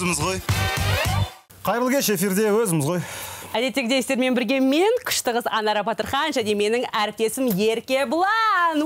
өзіміз ғой. Қайырлы кеш, эфирде өзіміз ғой. Әдеттегідей сіздермен бірге мен, күшті қыз Анара Батырхан және менің әріптесім Еркебұлан.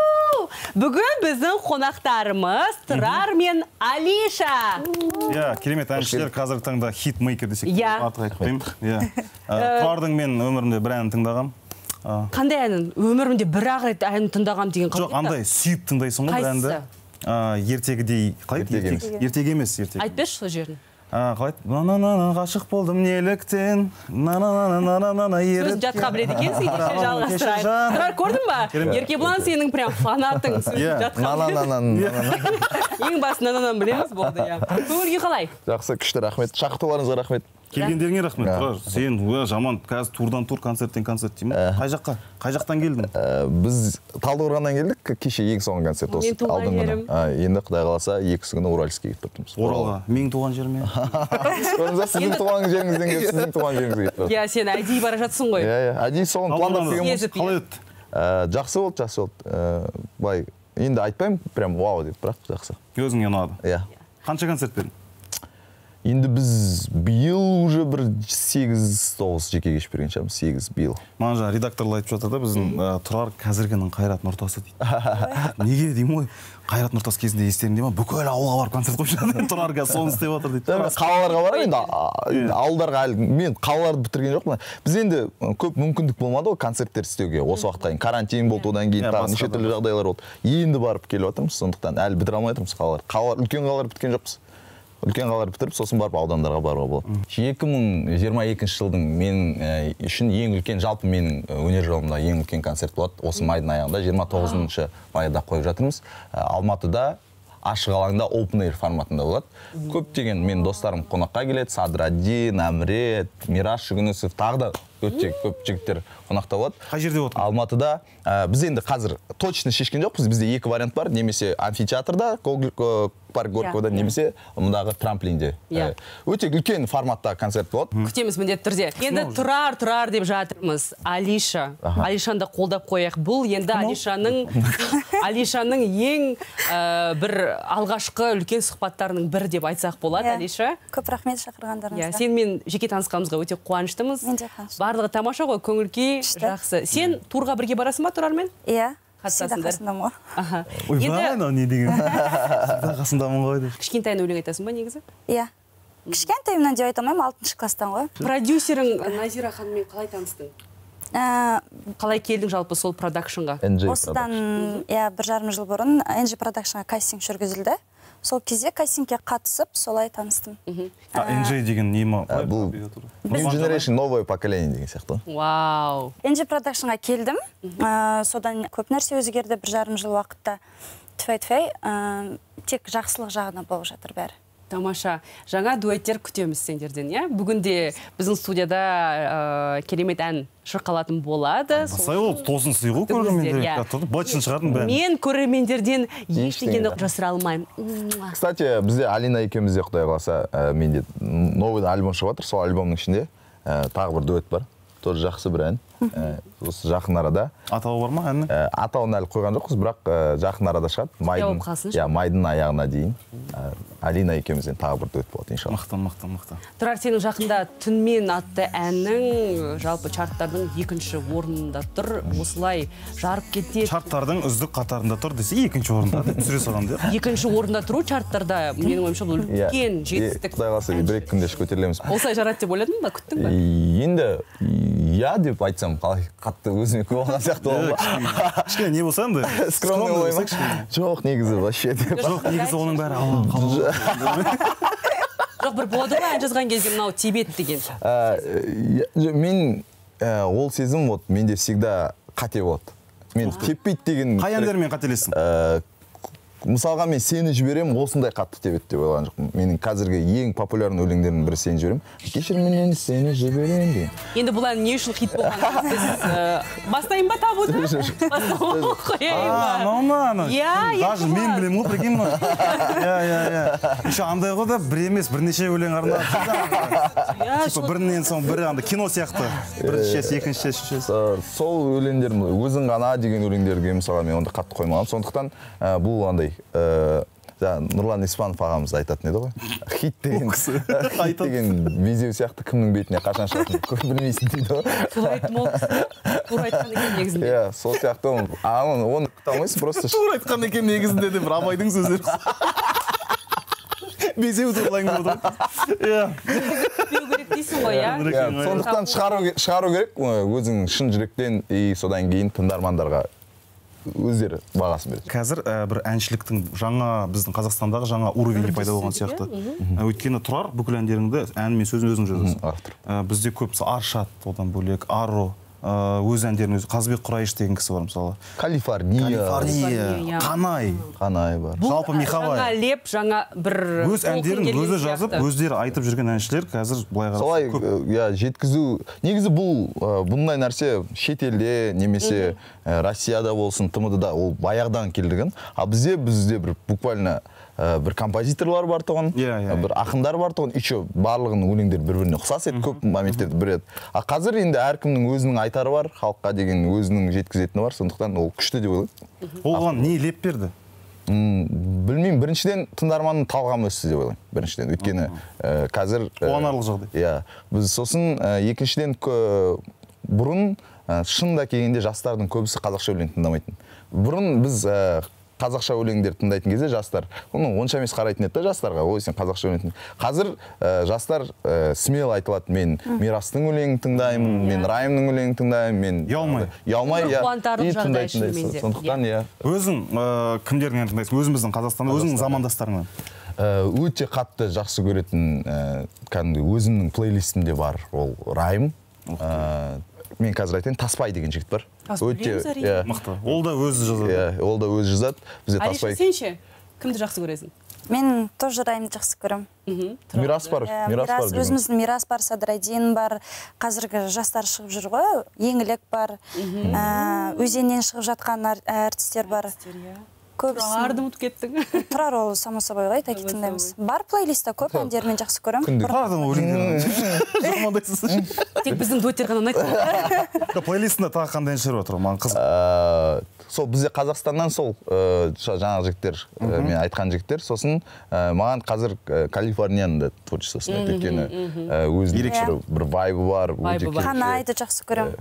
Бүгін біздің қонақтарымыз Тұрар мен Алиша. Керемет әншілер, қазіргі таңда хитмейкер десек. Артық айтпаймын. Тұрардың мен өмірімде бір әнін тыңдағам. Қандай әнін? Өмірімде бір-ақ рет әнін тыңдағам деген қандай? Жоқ, андай сүйіп тыңдайсың ғой әнді. Ертегідей, қалай? Ертегі емес, ертегі. Айтпеші сол жерін. Қалай? На-на-на-на, ғашық болдым неліктен. На-на-на-на-на-на-на, сөзін жатқа біледі екенсің, ендеше жалғастырайық. Тұрар, көрдің ба? Еркебұлан сенің прям фанатың. Сөзін жатқа біледі. Ең басы на-на-на білеміз болды. Көңілге қалай? Жақсы, күшті рахмет. Шақыртуларыңызға рахмет. Келгендеріңе рахмет, Тұрар. Сен жаман, қазір турдан тур, концерттен концерт деймін. Қай жаққа? Қай жақтан келдің? Біз Талдықорғаннан келдік, кеше ең соңғы концерт осы. Мен туған жерім. Енді Құдай қаласа, екісі күні Уральскіге кетіп тұрмыз. Оралға. Менің туған жеріме. Сіздің туған жеріңізден келіп, сіздің туған жеріңізге кетіп тұрмыз. Сен әдейі бара жатсың ғой. Әдейі соған пландап келгенбіз. Қалай өтті? Жақсы болды, жақсы болды. Былай, енді айтпаймын, прям вау деп, бірақ жақсы. Өзіңе ұнады? Иә. Қанша концерт бердің? Енді біз биыл уже бір 8-9 жеке кеш берген шығармыз, 8 биыл. Маған жаңа редакторлар айтып жатыр да, біздің Тұрар қазіргінің Қайрат Нұртасы дейді. Неге деймін ғой? Қайрат Нұртас кезінде естерім деймін, бүкіл ауылға барып концерт қойып жатыр. Тұрар қазір соны істеп жатыр дейді. Қалаларға барам енді, ауылдарға әлі мен қалаларды бітірген жоқпын. Біз енді көп мүмкіндік болмады ғой концерттер істеуге. Осы уақытта карантин болды, одан кейін неше түрлі жағдайлар болды. Енді барып келіп жатырмыз, сондықтан әлі бітіре алмай жатырмыз қалалар. Үлкен қалалар біткен жоқпыз. Үлкен қалалар бітіріп, сосын барып аудандарға баруға болады. 2022 жылдың мен үшін ең үлкен, жалпы менің өнер жолымда ең үлкен концерт болады. Осы майдың аяғында 29 майда қойып жатырмыз. Алматыда ашық алаңда open air форматында болады. Көптеген мен достарым қонаққа келеді. Садраддин, Әміре, Мираш Жүгінісов, тағы да көп жігіттер қонақта болады. Қай жерде болады? Алматыда. Біз енді қазір точно шешкен жоқпыз. Бізде екі вариант бар. Немесе амфитеатрда, парк Горькогода, немесе мұндағы трамплинде. Өте үлкен форматта концерт болады. Күтеміз міндетті түрде. Енді Тұрар деп жатырмыз. Алиша. Алишаны да қолдап қояйық. Бұл енді Алишаның ең бір алғашқы үлкен сұхбаттарының бірі деп айтсақ болады, Алиша. Көп рахмет шақырғандарыңызға. Сен мен жеке танысқанымызға өте қуаныштымыз. Мен де қуаныштымын. Барлығы тамаша ғой, көңіл-күй жақсы. Сен турға бірге барасың ба Тұрармен? Иә. Сізді қасындамын ғой. Ойбай, не деген? Сізді қасындамын ғой деп. Кішкентайын өлең айтасың ба негізі? Иә. Кішкентайымнан деп айта алмаймын, 6-шы класстан ғой. Продюсерің Назира ханыммен қалай таныстың? Қалай келдің жалпы сол продакшнға? Осыдан 1,5 жыл бұрын NG продакшнға кастинг жүргізілді. Сол кезде кастингке қатысып, солай таныстым. NG деген не ма? Бұл New Generation, новое поколение деген сияқты. Вау! NG продакшнға келдім. Содан көп нәрсе өзгерді 1,5 жыл уақытта. Тфай-тфай, тек жақсылық жағына болып жатыр бәрі. Тамаша. Жаңа дуэттер күтеміз сендерден, иә? Бүгінде біздің студияда керемет ән шырқалатын болады. Сай ол тосын сыйғу көрермендер. Бачын шығардың бәрін. Мен көрермендерден ештеңені жасыра алмаймын. Кстати, бізде Алина екеумізде, Құдай қаласа, менде новый альбом шығып жатыр. Сол альбомның ішінде тағы бір дуэт бар. Тоже жақсы бір ән. Осы жақын арада. Атауы бар ма әннің? Атауын әлі қойған жоқпыз, бірақ жақын арада шығады. Майдың аяғына дейін. Алина екеумізден тағы бір дуэт болады, иншалла. Мықты. Тұрар, сенің жақында Түнмен атты әннің жалпы чарттардың 2-ші орнында тұр. Осылай жарып кетеді. Чарттардың үздік қатарында тұр десе, 2-ші орында түсіре салған деп. 2-ші орында тұру чарттарда менің ойымша бұл үлкен жетістік. Құдай қаласа, бір-екі күнде көтерілеміз. Осылай жарады деп ойладың ба, күттің ба? Енді я деп айтсам, қалай қатты өзіме көп алған сияқты болды. Кішкене не болса енді? Скромный болмай ма? Жоқ, негізі вообще деп. Жоқ, негізі оның бәрі Жоқ, бір болады ғой, ән жазған кезде мынау Тибет деген. Мен ол сезім, менде всегда қате болады. Мен теппейді деген... Қай әндермен қателесің? Мысалға мен сені жіберем, осындай қатты тебет деп ойлаған жоқпын. Менің қазіргі ең популярны өлеңдердің бірі сені жіберем. Кешір менен сені жіберем деген. Енді бұл ән не үшін хит болған? Бастайын ба табуды? Бастауын қояйын ба? Даже мен білем ғой, прикинь мұны. Еще андай ғой да, бір емес, бірнеше өлең арнады. Бірінен соң бірі кино сияқты. Біріншесі, екіншісі, үшіншісі. Сол өлеңдерім өзің ғана деген өлеңдерге мысалға мен онда қатты қоймағанмын. Сондықтан бұл андай Нұрлан Испанов ағамыз айтатын еді ғой. Хит деген безеу сияқты кімнің бетіне қашан шығатынын білмейсің дейді ғой. Солай айтты ма ол кісі? Тура айтқан екен негізінде. Иә, сол сияқты оны күте алмайсың, просто тура айтқан екен негізінде деп Абайдың сөздері. Безеу туралы әңгіме отыр. Иә. Күтпеу керек дейсің ғой, иә? Сондықтан шығару керек өзің шын жүректен, и содан кейін тыңдармандарға өздері бағасын береді. Қазір бір әншіліктің біздің Қазақстандағы жаңа уровені пайда болған сияқты. Өйткені Тұрар бүкіл әндеріңді ән мен сөзін өзің жазасың. Бізде көп Аршат, одан бөлек Аро, өз әндерін өзі, Қазбек Құрайыш деген кісі бар мысалы. Калифорния, Қанай бар. Жалпы Михабай. Жаңа леп, жаңа бір өз әндерін өзі жазып, өздері айтып жүрген әншілер қазір былай солай жеткізу. Негізі бұндай нәрсе шетелде немесе Россияда болсын, ТМД-да ол баяғыдан келдіген. А бізде бір буквально бір композиторлар бар тұғын, бір ақындар бар тұғын, еще барлығының өлеңдері бір-біріне ұқсас еді, көп моменттерді біледі. А қазір енді әркімнің өзінің айтары бар, халыққа деген өзінің жеткізетіні бар, сондықтан ол күшті деп ойлаймын. Оған не леп берді? Білмеймін, біріншіден тыңдарманның талғамы өсті деп ойлаймын. Біріншіден, өйткені қазір қуанарлық жағдай. Иә, біз сосын екіншіден бұрын шынында келгенде жастардың көбісі қазақша өлең тыңдамайтын. Бұрын біз қазақша өлеңдер тыңдайтын кезде жастар, оны онша емес қарайтын еді жастарға, ой сен қазақша өлең. Қазір жастар смело айтылады, мен Мирастың өлеңін тыңдаймын, мен Райымның өлеңін тыңдаймын, мен ұялмай тыңдайтын. Сондықтан өзің кімдердің әнін тыңдайсың? Өзіміздің Қазақстанда, өзіңнің замандастарыңнан? Өте қатты жақсы көретін өзімнің плейлистімде бар, ол Райым. Мен қазір айтайын, Таспай деген жігіт бар. Мықты. Ол да өзі жазады. Ол да өзі жазады. Алиша, сен ше? Кімді жақсы көресің? Мен тоже Райымды жақсы көрем. Мирас бар. Өзіміздің Мирас бар, Садырайдин бар. Қазіргі жастар шығып жүр ғой. Еңілік бар. Өзеннен шығып жатқан әртістер бар. Тұрарды ұмытып кеттің. Тұрар ол само собой ғой, таки тыңдаймыз. Бар плейлистта көп әндермен жақсы көрем. Тұрардың өлеңдерін. Тек біздің дуэттер ғана ұнайды. Плейлистында тағы қандай әншілер отыр, маған қызық. Сол бізде Қазақстаннан сол жаңағы жігіттер, мен айтқан жігіттер, сосын маған қазір Калифорнияның да творчествосын өйткені өзінің бір вайбы бар. Қанайды жақсы көрем.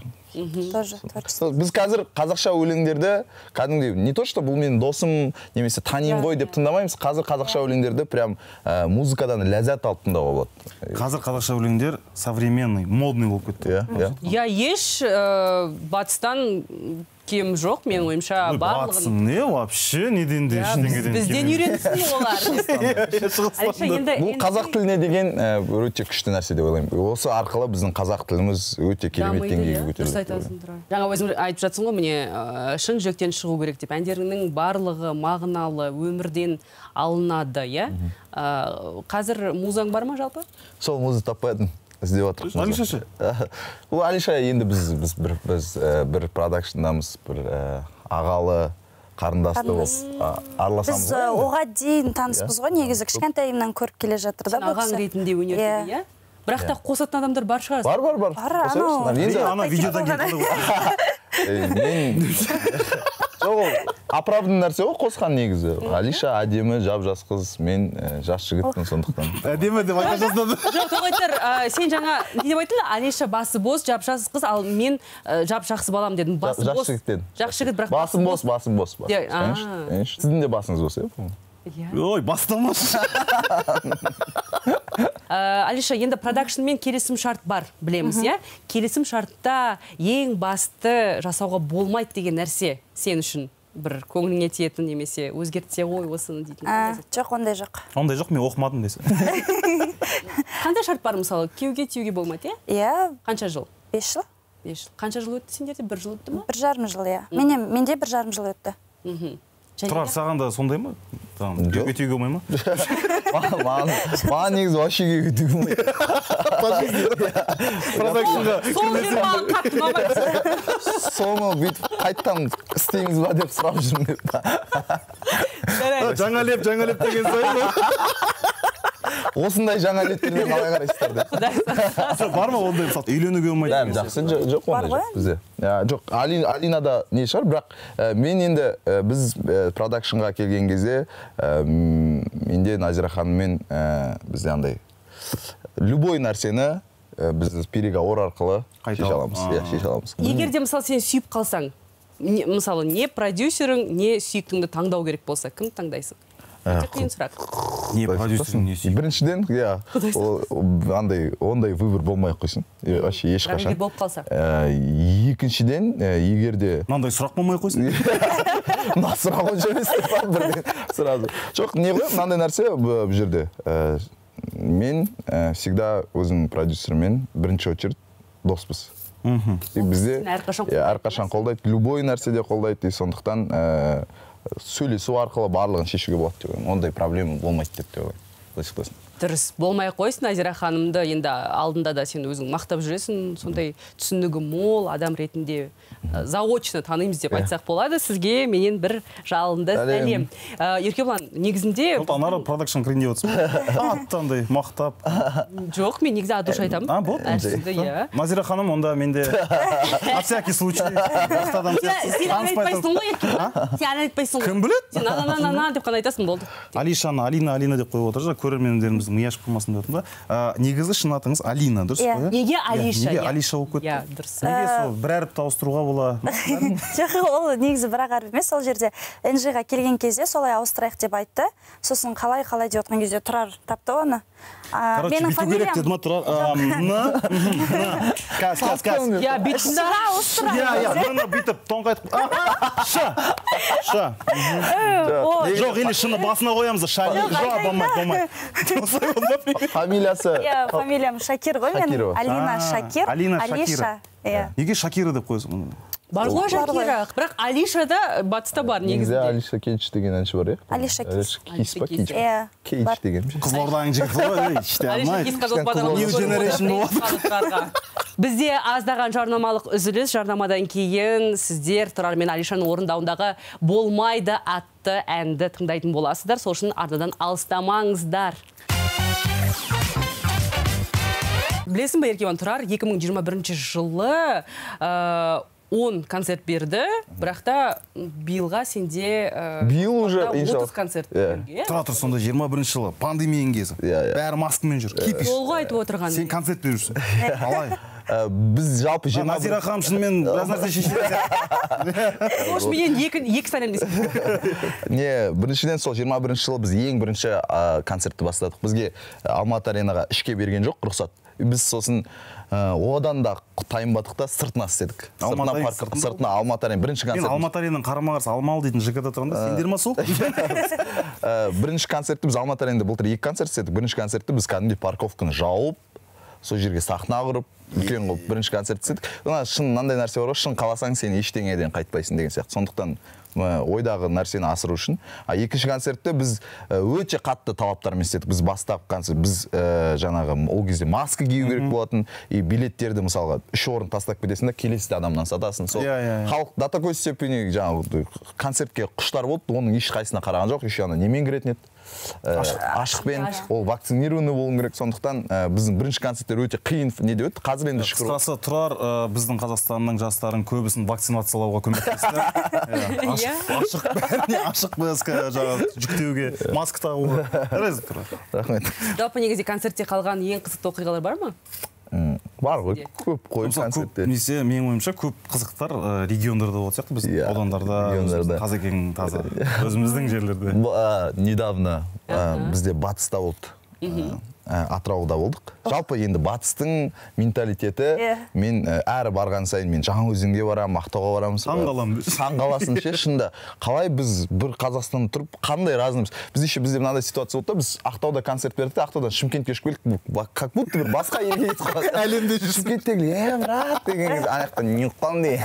Біз қазір қазақша өлеңдерді кәдімгідей не то что бұл менің досым немесе танимын ғой деп тыңдамаймыз. Қазір қазақша өлеңдерді прям музыкадан ләззат алып тыңдауға болады. Қазір қазақша өлеңдер современный, модный болып кетті. Я еш батыстан кем жоқ, мен ойымша барлығын. Батсын не вообще неден де ештеңеден. Бізден үйренсін олар. Бұл қазақ тіліне деген өте күшті нәрсе деп ойлаймын. Осы арқылы біздің қазақ тіліміз өте керемет деңгейге көтерілді. Жаңа өзің айтып жатсың ғой, міне шын жүректен шығу керек деп. Әндеріңнің барлығы мағыналы, өмірден алынады, иә? Қазір музаң бар ма жалпы? Сол музы таппадым. Іздеп отырмыз. Алиша ше? Ол Алиша енді біз бір продакшндамыз, бір ағалы, қарындасты болып араласамыз. Біз оға дейін таныспыз ғой, негізі кішкентайымнан көріп келе жатыр да. Ағаң ретінде өнердегі, иә? Бірақ та қосатын адамдар бар шығар. Бар. Ана видеодан Жоқ, оправдан нәрсе ғой қосқан негізі. Алиша әдемі, жап-жас қыз, мен жас жігітпін сондықтан. Әдемі деп айта жаздады. Жоқ, тоғайтар, сен жаңа не деп айтылды? Алиша басы бос, жап-жас қыз, ал мен жап-жақсы балам дедім. Басы бос. Жақсы жігіт, бірақ басым бос. Сіздің де басыңыз бос, е? Ой, бастамашы. Алиша, енді продакшнмен келісім шарт бар, білеміз, иә? Келісім шартта ең басты жасауға болмайды деген нәрсе сен үшін бір көңіліңе тиетін немесе өзгертсе ғой осыны дейтін. Жоқ, ондай жоқ. Ондай жоқ, мен оқымадым десе. Қандай шарт бар мысалы? Күйеуге тиюге болмайды, иә? Иә. Қанша жыл? 5 жыл. 5 жыл. Қанша жыл өтті сендерде? 1 жыл өтті ма? 1,5 жыл, иә. Менде 1,5 жыл өтті. Тұрар, саған да сондай ма? Күйеуге тиюге болмай ма? Маған негізі вообще күйеуге тиюге болмайды. Продакшнға сол жер маған қатты ұнамайды. Соны бүйтіп қайттан істейміз ба деп сұрап жүрмін. Жаңа леп деген сайын. осындай жаңа ниеттермен қалай қарайсыздар деп. Бар ма ондай мысалы үйленуге болмайды? Бәрі жақсы, жоқ ондай жоқ бізде. Жоқ, Алинада не шығар, бірақ мен енді біз продакшнға келген кезде менде Назира ханыммен бізде андай любой нәрсені біз переговор арқылы шеше аламыз. Шеше аламыз. Егер де мысалы сен сүйіп қалсаң, мысалы не продюсерің, не сүйіктіңді таңдау керек болса, кім таңдайсың? Қиын сұрақ. Не продюсерің, не сүйіктің? Біріншіден, ондай выбор болмай қойсын. Вообще ешқашан. Болып қалса. Екіншіден, егер де... Мынандай сұрақ болмай қойсын? Мына сұрақ онша емес бірден сразу. Жоқ, не ғой, мынандай нәрсе бұл жерде. Мен всегда өзім продюсермен бірінші очередь доспыз. Бізде әрқашан қолдайды, любой нәрседе қолдайды, сондықтан сөйлесу арқылы барлығын шешуге болады деп ойлаймын. Ондай проблема болмайды деп ойлаймын. Дұрыс, болмай қойсын, Назира ханымды енді алдында да сен өзің мақтап жүресің, сондай түсінігі мол адам ретінде заочно танимыз деп айтсақ болады. Сізге менен бір жалынды сәлем. Еркебұлан, негізінде... Анары продакшн кірін деп отырсың. Аттандай, мақтап. Жоқ, мен негізі адуш айтамын. Болды. Назира ханым, онда менде на всякий случай. Сен айтпайсың ғой, Еркебұлан? Сен айтпайсың ғой. Кім біледі? Сен ана деп қана айтасың, болды. Алишаны, Алина деп қойып отыр, көрермендеріміз мияш қылмасын деп отырмын да. Негізі шын атыңыз Алина, дұрыс қой? Неге Алиша? Неге Алиша болып кетті? Дұрыс. Неге сол бір әріпті ауыстыруға бола? Жоқ, ол негізі бірақ әріп емес, сол жерде NG-ға келген кезде солай ауыстырайық деп айтты. Сосын қалай деп отқан кезде Тұрар тапты оны. Короче, бүйту керек деді ма Тұрар? Кәс. Я бүйтінді. Мына бүйтіп тоңқайтып. Ша. Жоқ, или шыны басына қоямыз. Жоқ, болмайды. Фамилиясы? Фамилиям Шакир ғой, мен Алина Шакир. Алиша. Неге Шакира деп қойсың? Бар ғой Шакира, бірақ Алиша да батыста бар негізінде. Алиша Кейдж деген әнші бар, Алиша Кейдж. Кейдж па, Кейдж? Кейдж деген. Қызылорданың жігіті ғой, іште алмайды. Бізде аздаған жарнамалық үзіліс, жарнамадан кейін сіздер Тұрар мен Алишаның орындауындағы «Болмайды» атты әнді тыңдайтын боласыздар. Сол үшін арнадан алыстамаңыздар. Білесің бе, Еркебұлан, Тұрар 2021 жылы 10 концерт берді, бірақ та биылға сенде биыл уже 30 концерт берді. Тұра сонда 21 жылы пандемияның кезі. Бәрі маскамен жүр. Олға айтып отырған. Сен концерт беруші. Алай. Біз жалпы Назира ханым шынымен біраз нәрсе шешеді. Сош менен екі сәлемдесін. Не, біріншіден сол 21 жылы біз ең бірінші концертті бастадық. Бізге Алматы аренаға ішке берген жоқ, рұқсат. Біз сосын одан да тайынбадық та сыртына істедік. Сыртына Алматы арена бірінші концерт. Мен Алматы аренаның қарама-қарсы Алмалы дейтін жігіті тұрғанда, сендер ма сол? Бірінші концертті біз Алматы аренада былтыр 2 концерт істедік. Бірінші концертті біз кәдімгідей парковканы жауып, сол жерге сахна құрып, үлкен қылып бірінші концерт істедік. Шын мынандай нәрсе бар ғой, шын қаласаң сен ештеңеден қайтпайсың деген сияқты. Сондықтан ойдағы нәрсені асыру үшін. Екінші концертте біз өте қатты талаптармен істедік. Біз бастап концерт, біз жаңағы ол кезде маска кию керек болатын, и билеттерді мысалға 3 орын тастап кетесің да келесі адамнан сатасың. Сол халық до такой степени жаңағы концертке құштар болды, оның ешқайсысына қараған жоқ, еще ана немен кіретін еді. Ашықпен, ол вакцинированный болуың керек. Сондықтан біздің бірінші концерттер өте қиын неде өтті. Қазір енді шүкір. Қысқасы Тұрар біздің Қазақстанның жастарын көбісін вакцинациялауға көмектесті. Ашық бәріне ашық маска жүктеуге, маска тағуға. Рахмет. Жалпы негізде концертте қалған ең қызықты оқиғалар бар ма? Бар ғой, көп қойып концертте. Көбінесе менің ойымша көп қызықтар региондарда болады сияқты, біз аудандарда, Қазекең таза, өзіміздің жерлерде. Недавно бізде батыста болды. Атырауда болдық. Жалпы енді батыстың менталитеті, мен әрі барған сайын мен Жаңаөзенге барамын, Ақтауға барамыз. Таң қаласың ше, шында. Қалай біз бір Қазақстанда тұрып, қандай разынымыз. Бізде мынандай ситуация болды да, біз Ақтауда концерт бердік, Ақтаудан Шымкентке ұшып келдік, как будто бір басқа елге кетіп қалдық. Әлемде Шымкенттегі, брат деген кезде аяқтан не ұққан де.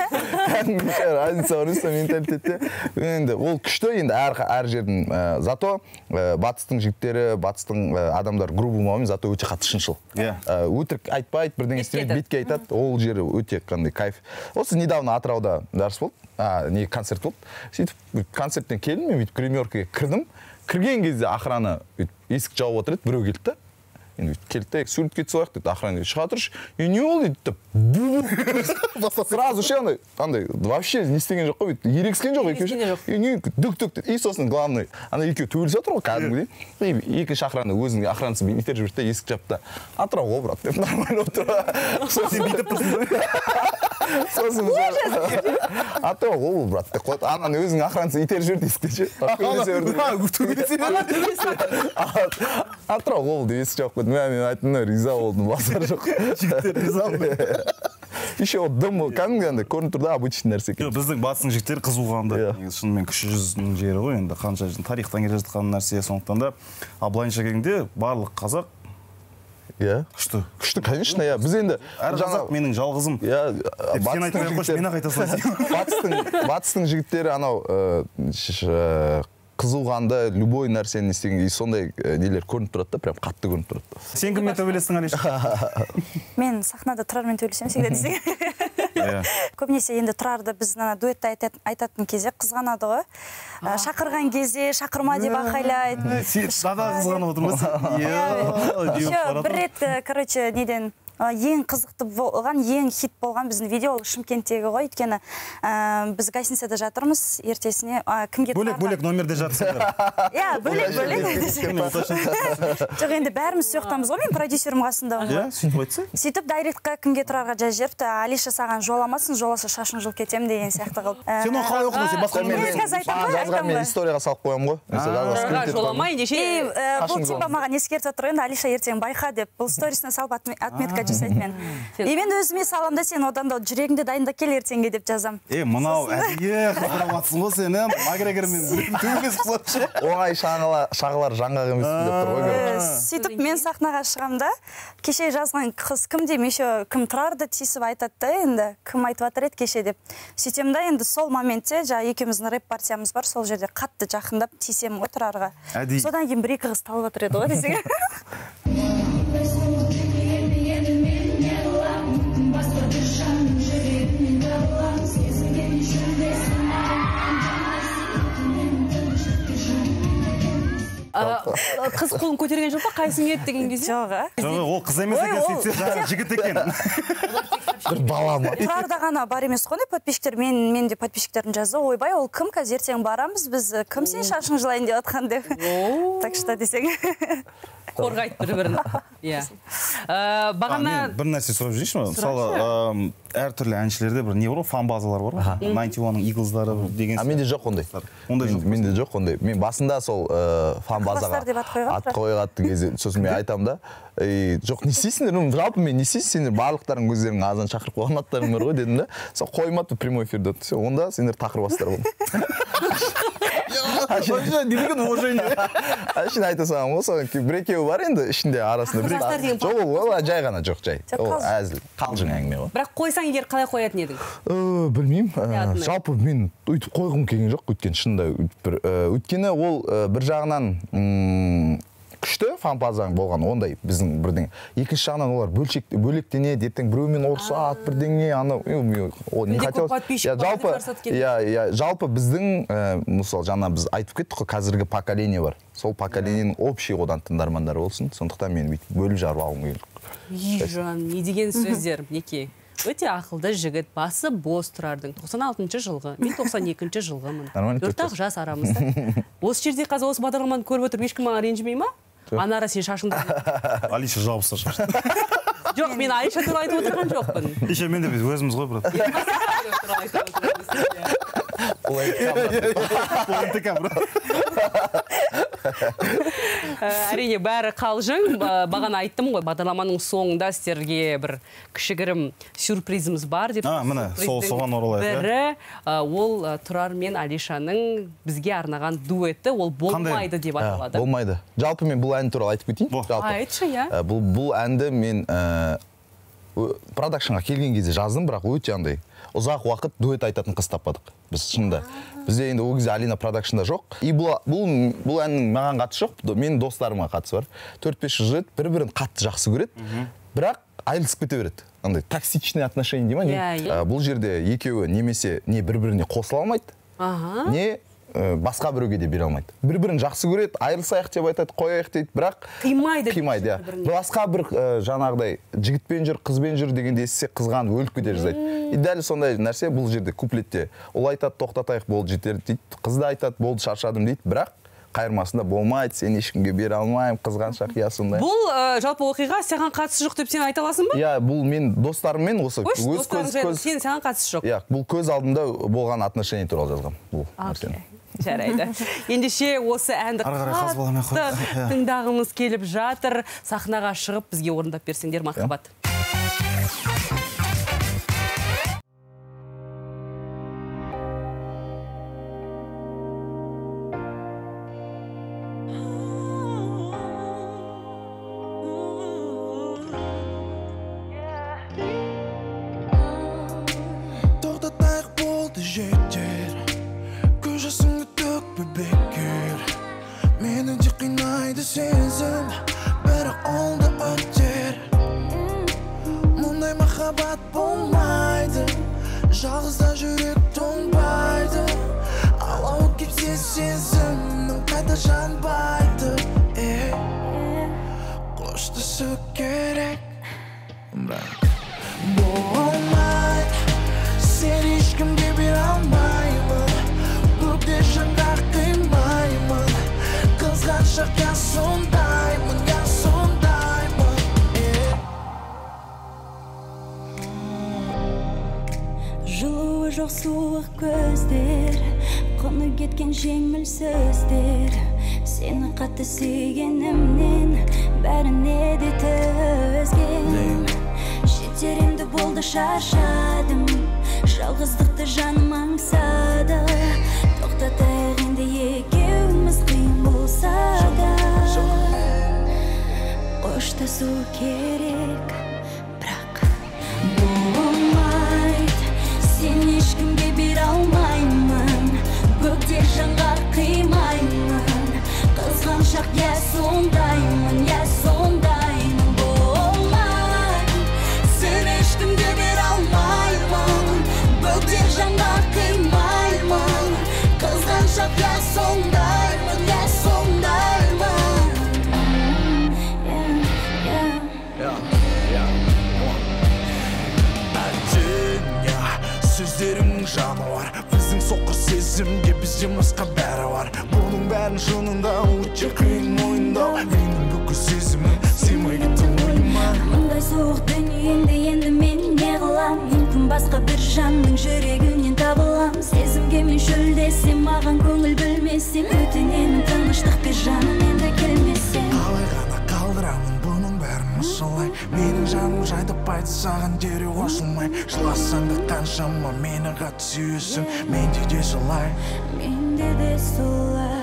Разница бар емес менталитетте. Енді ол күшті, енді әр жердің. Зато батыстың жігіттері, батыстың адамдар грубый мауымен, зато өте қатты шыншыл. Өтірік айтпайды, бірден естемейді, бетке айтады. Ол жері өте қандай кайф. Осы недавно Атырауда дарыс болды, концерт болды. Сөйтіп концерттен келдім, мен бүйтіп гримеркаға кірдім. кірген кезде охрана есік жауып отыр еді, біреу келді да. Енді келді да, суретке түсіп дейді, охрана шыға тұршы. Не ол дейді, сразу ше андай, вообще не істеген жоқ қой, ерекскен жоқ екеу. Дүк-дүк дейді. И сосын главный, екеу төгілсе отыр ғой, кәдімгідей. Екінші охрана өзінің охранасын итеріп жіберді, есік жапты да. Атырауға брат деп нормально отыр. Сосын бүйтіп тұрсың. Сосын Атырауға ол брат деп қойды. Ананы өзінің охранасын итеріп жіберді есікте ше. Атырауға ол деп есік жауып қойды. Мен айттым, риза болдым, басар жоқ. Жігіттер риза болды. Еще дым, кәдімгі көрініп тұрды, обычный нәрсе. Біздің батыстың жігіттері қызуғанды. Шынымен кіші жүздің жері ғой, енді қанша тарихтан келе жатқан нәрсе, сондықтан да былайынша келгенде барлық қазақ күшті. Күшті, конечно, я. Біз енді әр қазақ менің жалғызым. Сен айтқан қош, мен ақ айта салайын. Батыстың жігіттері анау қызуғанда любой нәрсені істеген сондай нелер көрініп тұрады да, прям қатты көрініп тұрады. Сен кіммен төбелестің, Алиша? Мен сахнада Тұрармен төбелесем всегда десең. Көбінесе енді Тұрарды біз дуэтті айтатын кезде қызғанады ғой. Шақырған кезде шақырма деп ақайлайды. Дада қызғанып отырмыз. Бір рет, короче, неден ең қызықты болған, ең хит болған біздің видео Шымкенттегі ғой, өйткені біз гостиницада жатырмыз, ертесіне кімге бөлек номерде жатырсыңдар. Иә, бөлек. Жоқ, енді бәріміз соқтамыз ғой, мен продюсерім қасында. Иә, сөйтіп айтса? Сөйтіп дайректқа кімге Тұрарға жаз жеріпті, Алиша саған жоламасын, жоласа шашың жыл кетем деген сияқты қылып. Сен оны қалай оқыдың, сен басқа жазған мен историяға салып қоямын ғой. Жоламай, ендеше. Бұл типа маған ескертіп тұр, енді Алиша ертең байқа деп, бұл сторисіне салып отметка жасайды мен. Мен өзіме салам да, сен одан да жүрегіңде дайында кел ертеңге деп жазам. Мынау әдейі қабыраматсың ғой сен, Макгрегормен төбелес қылапшы. Оңай шағылар жаңғақ емес деп тұр ғой. Сөйтіп мен сахнаға шығамда, кеше жазған қыз кім деймін, еще кім Тұрарды тиісіп айтады да, енді кім айтып жатыр еді кеше деп. Сөйтем да, енді сол моментте екеуміздің рэп партиямыз бар, сол жерде қатты жақындап тиісем ғой Тұрарға. Содан кейін бір-екі қыз талып жатыр еді ғой десең. Қыз қолын көтерген жоқ па, қайсың еді деген кезде? Жоқ, ол қыз емес екен, сөйтсе жігіт екен. Бір бала ма? Тұрарда ғана бар емес қой, подписчиктер, мен де подписчиктердің жазды, ойбай, ол кім, қазір ертең барамыз, біз кім сен шашың жылайын деп атқан деп. Так что десең. Қорғайды бір-бірін. Бағана... Бір нәрсе сұрап жүрейінші ма? Мысалы, әртүрлі әншілерде бір не бар ғой, фан базалар бар ғой? 91-ның Иглздары деген... Менде жоқ ондай. Менде жоқ ондай. Мен басында сол фан базаға ат қойғатты кезде, сосын мен айтам да, жоқ, не істейсіңдер? Жалпы мен не істейсің? Сендер барлықтарың өздерің азан шақырып қойған аттарың бар ғой дедім да. Сол қоймады прямой эфирде. Онда сендер тақырбастар болды. Әшін айта салам ғой, соған бір екеуі бар енді ішінде арасында. Жоқ, ол жай ғана, жоқ, жай. Ол әзіл, қалжың әңгіме ғой. Бірақ қойсаң егер қалай қоятын едің? Білмеймін. Жалпы мен өйтіп қойғым келген жоқ, өйткені шынында. Өйткені ол бір жағынан күшті фан-базаң болған ондай біздің бірден. Екінші жағынан олар бөлектене, ертең біреумен ұрысады, бірдеңе, не хотелось. Жалпы біздің, мысалы, жаңа біз айтып кеттік қой, қазіргі поколение бар. Сол поколенияның общий одан тыңдармандары болсын. Сондықтан мен бөліп жарып алғым келдім. Жан, не деген сөздер, неке? Өте ақылды жігіт, басы бос Тұрардың. 96 жылғы, мен 92 жылғымын. 4 жас арамызда. Осы жерде қазір осы бағдарламаны көріп отырып, ешкім маған ренжімей ма? Анара сен шашыңды. Алиша жабыса шашты. Жоқ, мен Алиша туралы айтып отырған жоқпын. Еще мен де біз өзіміз ғой, брат. Әрине, бәрі қалжың. Бағана айттым ғой, бағдарламаның соңында сіздерге бір кішігірім сюрпризіміз бар деп. Міне, соған оралайық. Бірі, ол Тұрар мен Алишаның бізге арнаған дуэті, ол болмайды деп аталады. Болмайды. Жалпы мен бұл ән туралы айтып кетейін. Айтшы, иә. Бұл әнді мен продакшнға келген кезде жаздым, бірақ өте андай ұзақ уақыт дуэт айтатын қыз таппадық. Біз шынында. Бізде енді ол кезде Алина продакшнда жоқ. И бұл әннің маған қатысы жоқ, менің достарыма қатысы бар. 4-5 жыл бір-бірін қатты жақсы көреді, бірақ айырылысып кете береді. Андай токсичный отношение дей ма? Бұл жерде екеуі немесе не бір-біріне қосыла алмайды, не басқа біреуге де бере алмайды. Бір-бірін жақсы көреді, айырылсайық деп айтады, қояйық дейді, бірақ қимайды, иә. Басқа бір жаңағыдай жігітпен жүр, қызбен жүр дегенде естісе қызған өліп кете жаздайды. И дәл сондай нәрсе бұл жерде куплетте. Ол айтады, тоқтатайық, болды жетер дейді. Қыз да айтады, болды шаршадым дейді, бірақ қайырмасында болмайды, сен ешкімге бере алмаймын, қызғанша қиясындай. Бұл жалпы оқиға саған қатысы жоқ деп сен айта аласың ба? Иә, бұл мен достарыммен осы сен саған қатысы жоқ. Иә, бұл көз алдымда болған отношение туралы жазғам бұл нәрсені. Жарайды. Ендеше осы әнді қатты тыңдағымыз келіп жатыр. Сахнаға шығып бізге орындап берсеңдер, махаббат. Сезім, бірақ олды өтер. Мұндай махаббат болмайды, жалғызда жүрек тоңбайды. Алауы кепсе сезімнің қайта жанбайды. Қоштасу керек, бірақ болмайды. Сен ешкімге бере алмаймын, көкте жанға қимаймын. Қызғаншақ я сондаймын, я сондаймын. Жылуы жоқ суық көздер, құны кеткен жеңіл сөздер. Сені қатты сүйгенімнен бәріне де төзгем. Жетерімді болды шаршадым, жалғыздықты жаным аңсады. Тоқтатайық енді екеуміз қиын болса да. Қоштасу керек, бірақ болмайды. Сен ешкімге бере алмаймын, көкте жанға қимаймын. Қызғаншақ я сондаймын, я сондаймын. Болмайды, сен ешкімге бере алмаймын, көкте жанға қимаймын. Қызғаншақ я сондаймын, я сондаймын. Сөздерімнің жануар, біздің соқыр сезімге бізден басқа бәрі бар. Бұның бәрін шынында өте қиын мойындау. Менің бүкіл сезімім сыймай кетті ойыма. Мұндай суық дүниеңде енді мен не қылам? Мүмкін басқа бір жанның жүрегінен табылам. Сезімге мен шөлдесем, маған көңіл бөлмесем, өтінемін тыныштыққа жаным енді келмесем. Қалай ғана қалдырамын бұның бәрін осылай. Менің жаным жайдапайды саған дереу қосылмай. Жыласаң да қаншама мені қатты сүйесің, менде де солай. Менде де солай.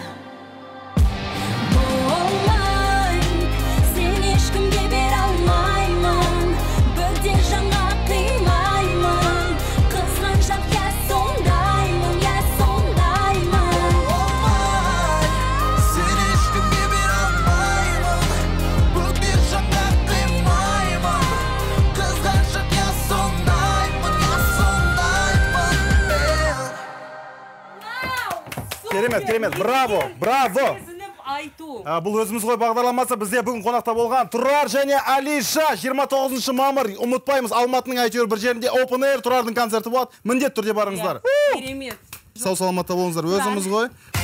Болмайды, сен ешкімге бере алмаймын, бөгде жанға қимаймын. Қызғаншақ я сондаймын, я сондаймын. Болмайды, сен ешкімге бере алмаймын, бөгде жанға қимаймын. Қызғаншақ я сондаймын, я сондаймын. Керемет, браво, браво. Бұл өзіміз ғой бағдарламасы. Бізде бүгін қонақта болған Тұрар және Алиша. 29 мамыр, ұмытпаймыз, Алматының әйтеуір бір жерінде Open Air Тұрардың концерті болады. Міндетті түрде барыңыздар. Керемет. Сау саламатта болыңыздар. Өзіміз ғой.